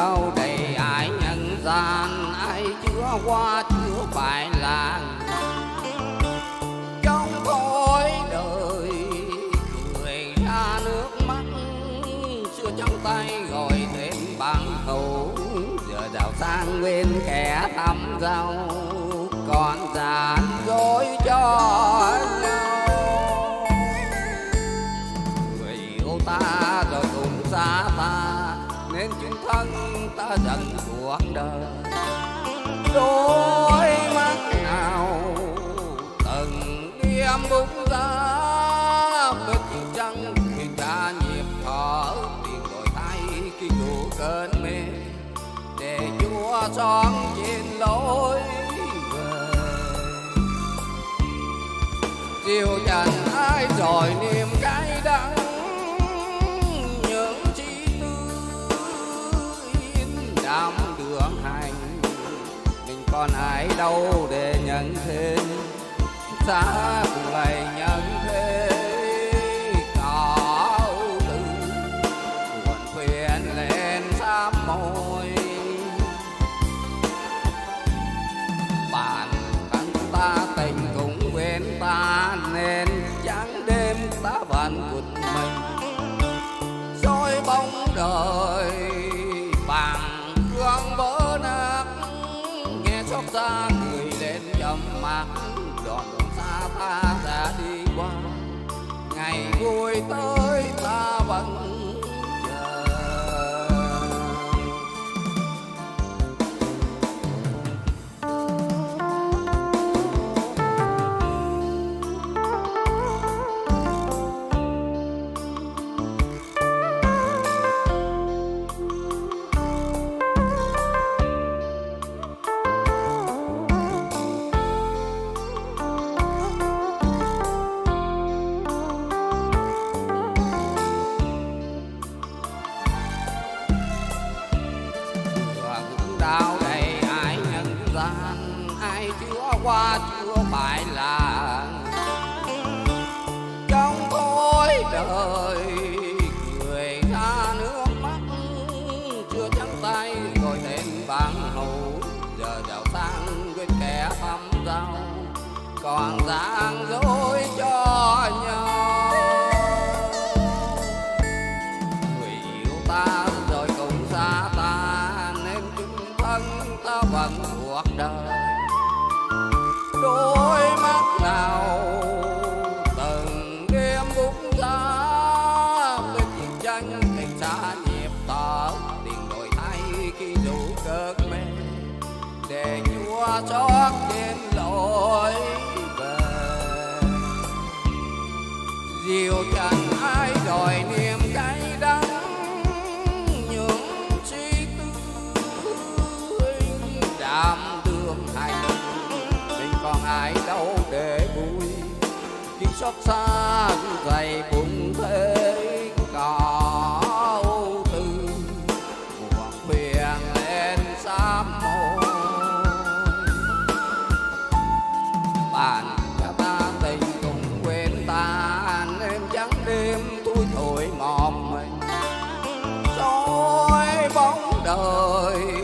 đâu đầy ải nhân gian, ai chưa qua chưa phải là trong khói đời cười ra nước mắt. Xưa trong tay gọi thêm bằng hữu, giờ giàu sang quên kẻ thăm giàu, còn giàn dối cho nhau. Người yêu ta rồi cùng xa ta, nên chuyện thân ta dần cuộc đời. Đôi mắt nào từng đêm búng ra, bên chiều trăng khi ta nhịp thở, tiền đổi thay khi đủ cơn mê, để Chúa son trên lối về. Diều trần ai rồi niềm cay đắng, những chi tư in đắm đường hành. Mình còn ai đâu để nhận thế, xa cùng lại nhận thế. Có ưu tư buồn khuyên lên sám môi, bản thân ta tình cũng quên ta, nên chẳng đêm ta vẫn một mình. Rồi bóng đời bằng gương vỡ nát, nghe xót xa người lên nhầm mắt. Đoạn đường xa ta đã đi qua, ngày vui tới ta vẫn chờ. Đau đầy ai nhân gian, ai chưa qua chưa phải là trong khói đời cười ra nước mắt. Chưa trắng tay gọi tên bằng hữu, giờ giàu sang quên kẻ thăm giàu, còn gian dối cho nhau. Người yêu ta rồi cùng xa ta, nên chung thân ta vẫn cuộc đời. Đôi mắt nào từng đêm búng ra, bên chiếc tranh tình xa nhịp thở, tiền đổi thay khi đủ cơn mê, để Chúa xót trên lối về. Diều trần ai đòi niềm cay đắng, những suy tư đạm đường hành. Mình còn ai đâu để vui, khi xót xa dày bụng thế. Có ưu tư buồn khuyên lên sám môi, bàn cho ta tình cùng quên ta, nên trắng đêm thui thổi mòn mình. Rồi bóng đời